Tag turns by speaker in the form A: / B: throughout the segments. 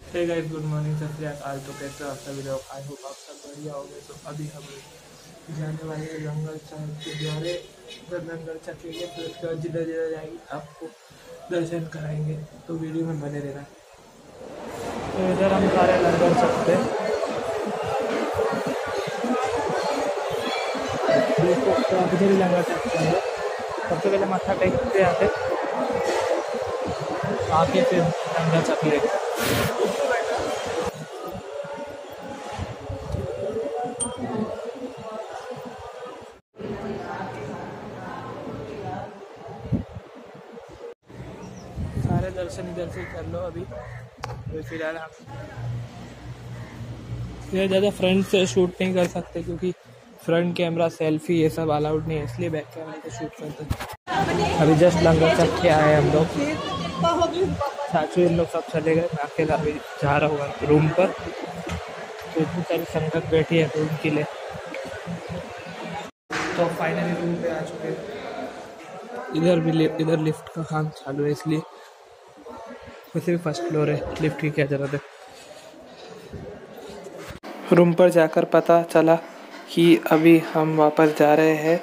A: Hey guys, good morning, सत श्री अकाल। तो कैसे आप सभी लोग? आई होप आप सब बढ़िया होंगे। तो अभी हम जाने वाले हैं लंगर साहब के द्वारे। उधर लंगर चखेंगे, फिर उसके बाद जिधर जिधर जाएंगे आपको दर्शन कराएंगे। तो वीडियो में बने रहना। तो इधर हम सारे लंगर चखते हैं। देख सकते हो आप, इधर ही लंगर चखते हैं। सबसे पहले माथा टेकते आते, आके फिर लंगर चख लेते। सारे दर्शन इधर से कर लो अभी। तो फिलहाल हम ये ज़्यादा फ्रंट से शूट नहीं कर सकते क्योंकि फ्रंट कैमरा सेल्फी ये सब अलाउड नहीं है, इसलिए बैक कैमरा से शूट करते हैं। अभी जस्ट लंगर चख के आए हम लोग। चाचू इन लोग सब चले गए, मैं अकेला अभी जा रहा हूँ रूम पर। तो इतनी सारी संगत बैठी है रूम के लिए। तो फाइनली रूम पे आ चुके हैं। इधर लिफ्ट का काम चालू है, इसलिए वैसे भी फर्स्ट फ्लोर है, लिफ्ट की क्या जरूरत है। रूम पर जाकर पता चला कि अभी हम वापस जा रहे हैं।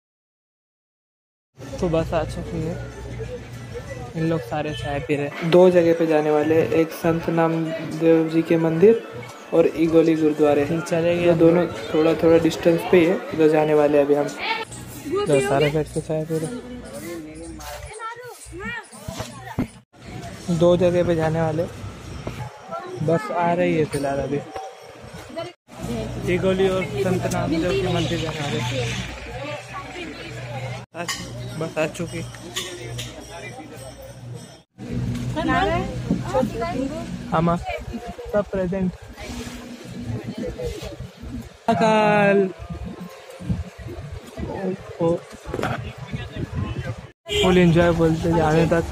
A: तो बस आ चुकी है। इन लोग सारे चाय पी रहे। दो जगह पे जाने वाले, एक संत नामदेव जी के मंदिर और इगोली गुरुद्वारे चले गए। दोनों थोड़ा थोड़ा डिस्टेंस पे है, उधर जाने वाले अभी हम। तो सारे बैठ के चाय पी रहे। दो जगह पे जाने वाले, बस आ रही है फिलहाल अभी। इगोली और संत नामदेव के मंदिर जाने वाले। बस आ चुकी। हम सब प्रेजेंट। फुल एंजॉय बोलते जाने तक।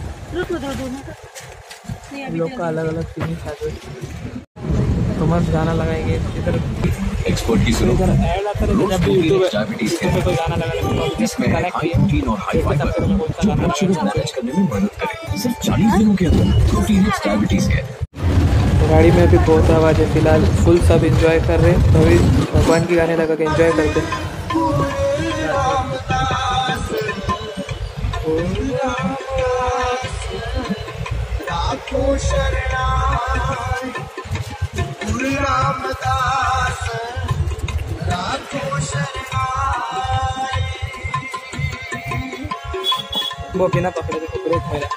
A: लोग का अलग अलग फीलिंग है। तो मस्त गाना लगाएंगे इधर।
B: एक्सपर्ट की सुनो।
A: इधर ऐड आता है जब भी यूट्यूब पे कोई गाना लगा
B: जिसमें हाई प्रोटीन और हाई फाइबर जो ब्लड शुगर मैनेज करने में मदद करे। सिर्फ 40 दिनों के अंदर प्रोटीन रिच डायबिटीज के।
A: गाड़ी में भी बहुत आवाज़ है, फिलहाल फुल सब एंजॉय कर रहे हैं। तो अभी भगवान की गाने लगा के एंजॉय करते हैं। वो बिना पकड़े थे ब्रेक मेरा।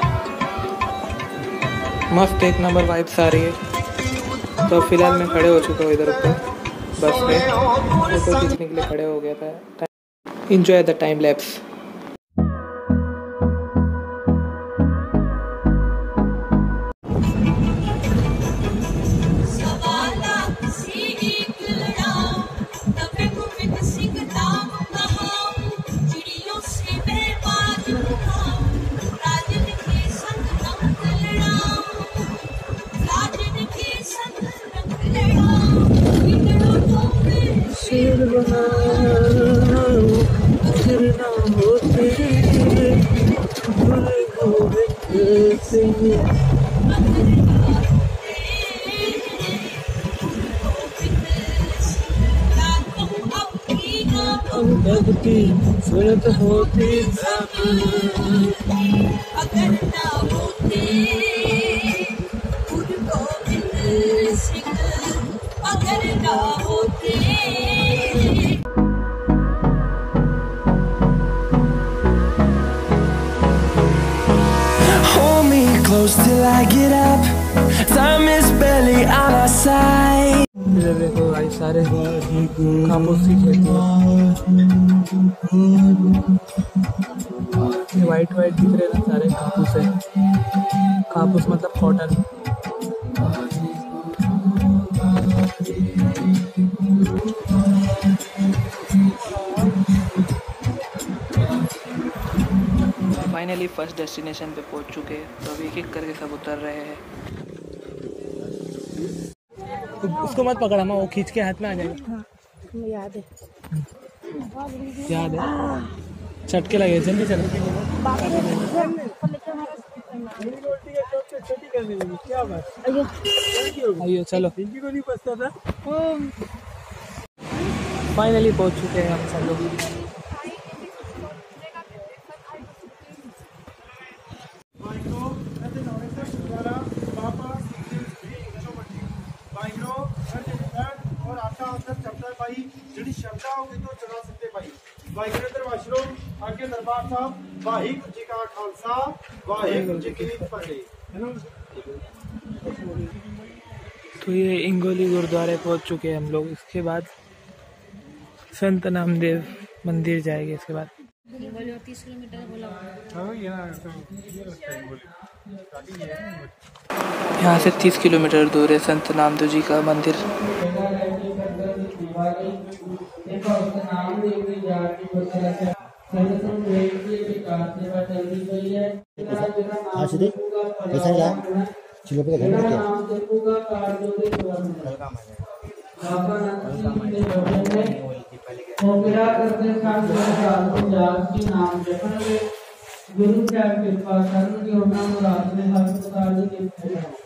A: मस्त एक नंबर वाइब्स आ रही है। तो फिलहाल मैं खड़े हो चुका हूँ इधर ऊपर बस में। फोटो खींचने के लिए खड़े हो गया था। Enjoy the time lapse. सूरत होती अगर ना होते अगर ना होते। Hold me close till I get up. Time is barely on our side. इधर देखो भाई, सारे खामोश सी खेती है। वाइट वाइट दिख रहे ना, सारे कापूस है। कापूस मतलब कॉटन। फाइनली फर्स्ट डेस्टिनेशन पे पहुंच चुके हैं। तो अभी एक एक करके सब उतर रहे हैं। उसको मत पकड़ा, मैं वो खींच के हाथ में आ जाएगा। हाँ, याद है। चटके लगे, जल्दी चलो।
C: छोटी करने लगी, क्या बात।
A: आइए चलो।
C: इनकी को नहीं बचता था।
A: फाइनली पहुंच चुके हैं हम सब लोग।
C: और आटा अंदर चलता है भाई, जी श्रद्धा होगी तो चला सकते भाई। वाहिगुरू वाशरूम आगे दरबार साहब, वाहिगुरू जी का खालसा वाहिगुरू जी की फतेह।
A: तो ये इंगोली गुरुद्वारे पहुंच चुके हैं हम लोग। इसके बाद संत नामदेव मंदिर जाएंगे। इसके बाद
D: 30 किलोमीटर बोला।
A: यहाँ से 30 किलोमीटर दूर है संत नामदेव जी का मंदिर।
E: गुरु क्या कृपा करन की होना मुराद में हर प्रकार की